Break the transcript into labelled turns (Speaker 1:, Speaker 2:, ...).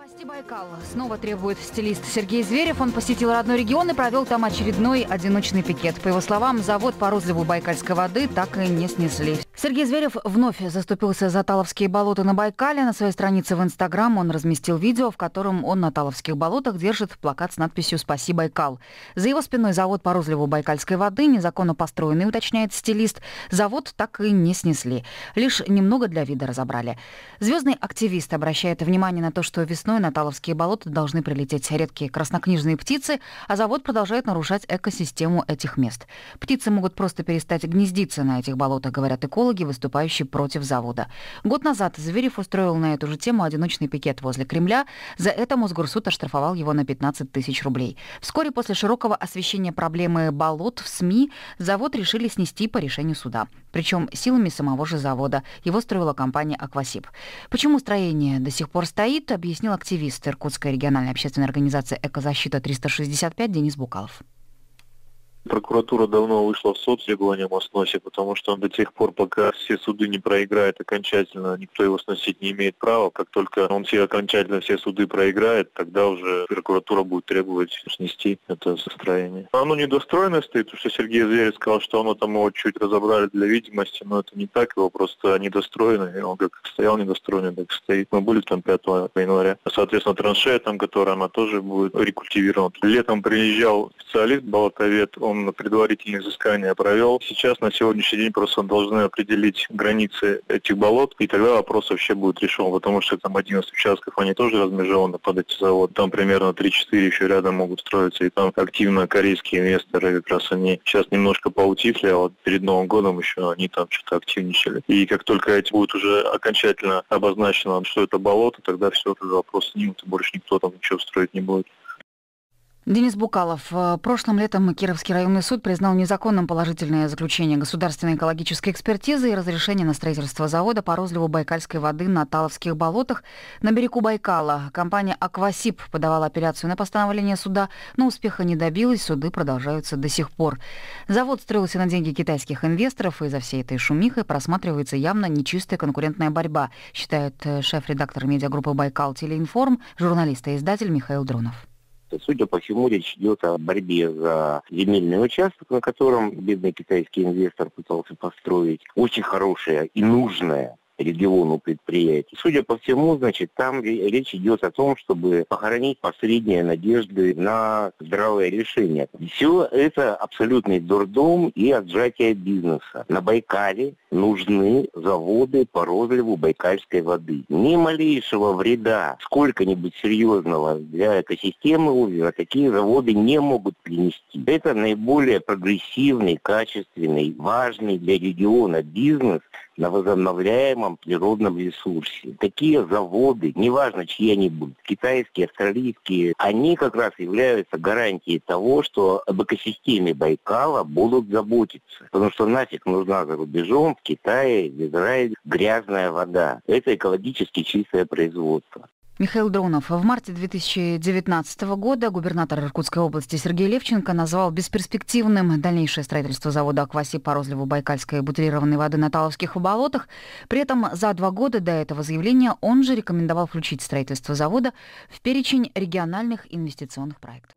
Speaker 1: Спасти Байкал снова требует стилист Сергей Зверев. Он посетил родной регион и провел там очередной одиночный пикет. По его словам, завод по розливу байкальской воды так и не снесли. Сергей Зверев вновь заступился за Таловские болота на Байкале. На своей странице в Инстаграм он разместил видео, в котором он на Таловских болотах держит плакат с надписью «Спаси Байкал». За его спиной завод по розливу байкальской воды, незаконно построенный, уточняет стилист. Завод так и не снесли. Лишь немного для вида разобрали. Звездный активист обращает внимание на то, что весной на Таловские болота должны прилететь редкие краснокнижные птицы, а завод продолжает нарушать экосистему этих мест. Птицы могут просто перестать гнездиться на этих болотах, говорят экологи, выступающие против завода. Год назад Зверев устроил на эту же тему одиночный пикет возле Кремля. За это Мосгорсуд оштрафовал его на 15 тысяч рублей. Вскоре после широкого освещения проблемы болот в СМИ завод решили снести по решению суда. Причем силами самого же завода. Его строила компания «Аквасиб». Почему строение до сих пор стоит, объяснил активист Иркутской региональной общественной организации «Экозащита-365» Денис Букалов.
Speaker 2: Прокуратура давно вышла в суд с требованием о сносе, потому что до тех пор, пока все суды не проиграют окончательно, никто его сносить не имеет права. Как только он окончательно все суды проиграет, тогда уже прокуратура будет требовать снести это строение. Оно недостроено стоит, потому что Сергей Зверев сказал, что оно там его чуть разобрали для видимости, но это не так, его просто недостроено, и он как стоял недостроенный, так и стоит. Мы были там 5 января. Соответственно, траншея там, которая она тоже будет рекультивирована. Летом приезжал специалист, болотовед, он предварительные изыскания провел. Сейчас, на сегодняшний день, просто должны определить границы этих болот, и тогда вопрос вообще будет решен, потому что там 11 участков, они тоже размежеваны под эти заводы. Там примерно 3-4 еще рядом могут строиться, и там активно корейские инвесторы, как раз они сейчас немножко поутихли, а вот перед Новым годом еще они там что-то активничали. И как только эти будет уже окончательно обозначено, что это болото, тогда все, этот вопрос снимут, и больше никто там ничего строить не будет.
Speaker 1: Денис Букалов. Прошлым летом Кировский районный суд признал незаконным положительное заключение государственной экологической экспертизы и разрешение на строительство завода по розливу байкальской воды на Таловских болотах на берегу Байкала. Компания «Аквасиб» подавала апелляцию на постановление суда, но успеха не добилась, суды продолжаются до сих пор. Завод строился на деньги китайских инвесторов, и за всей этой шумихой просматривается явно нечистая конкурентная борьба, считает шеф-редактор медиагруппы «Байкал Телеинформ», журналист и издатель Михаил Дронов.
Speaker 3: Судя по всему, речь идет о борьбе за земельный участок, на котором бедный китайский инвестор пытался построить очень хорошее и нужное региону предприятий. Судя по всему, значит, там речь идет о том, чтобы похоронить последние надежды на здравое решение. Все это абсолютный дурдом и отжатие бизнеса. На Байкале нужны заводы по розливу байкальской воды. Ни малейшего вреда, сколько-нибудь серьезного для экосистемы озера такие заводы не могут принести. Это наиболее прогрессивный, качественный, важный для региона бизнес на возобновляемом природном ресурсе. Такие заводы, неважно чьи они будут, китайские, австралийские, они как раз являются гарантией того, что об экосистеме Байкала будут заботиться. Потому что нафиг нужна за рубежом, в Китае, в Израиле грязная вода. Это экологически чистое производство.
Speaker 1: Михаил Дронов. В марте 2019 года губернатор Иркутской области Сергей Левченко назвал бесперспективным дальнейшее строительство завода «Аквасиб» по розливу байкальской бутилированной воды на Таловских болотах. При этом за 2 года до этого заявления он же рекомендовал включить строительство завода в перечень региональных инвестиционных проектов.